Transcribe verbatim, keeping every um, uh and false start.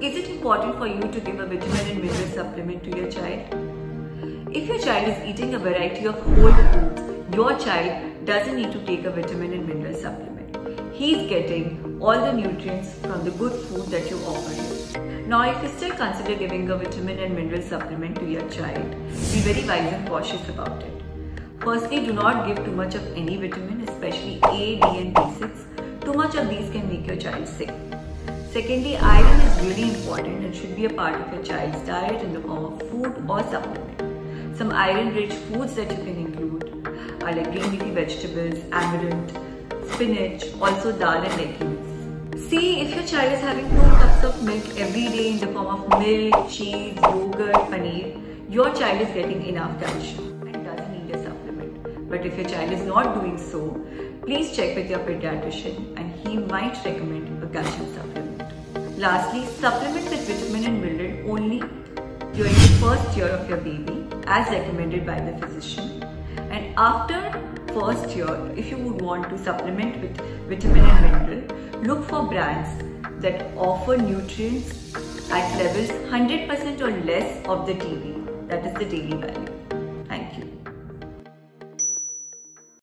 Is it important for you to give a vitamin and mineral supplement to your child? If your child is eating a variety of whole foods, your child doesn't need to take a vitamin and mineral supplement. He's getting all the nutrients from the good food that you offer him. Now, if you still consider giving a vitamin and mineral supplement to your child, be very wise and cautious about it. Firstly, do not give too much of any vitamin, especially A, D and B six. Too much of these can make your child sick. Secondly, iron is really important and should be a part of your child's diet in the form of food or supplement. Some iron-rich foods that you can include are like green leafy vegetables, amaranth, spinach, also dal and legumes. See, if your child is having two cups of milk every day in the form of milk, cheese, yogurt, paneer, your child is getting enough calcium and doesn't need a supplement. But if your child is not doing so, please check with your pediatrician and he might recommend a calcium supplement. Lastly, supplement with vitamin and mineral only during the first year of your baby as recommended by the physician. And after first year, if you would want to supplement with vitamin and mineral, look for brands that offer nutrients at levels one hundred percent or less of the D V, that is the daily value.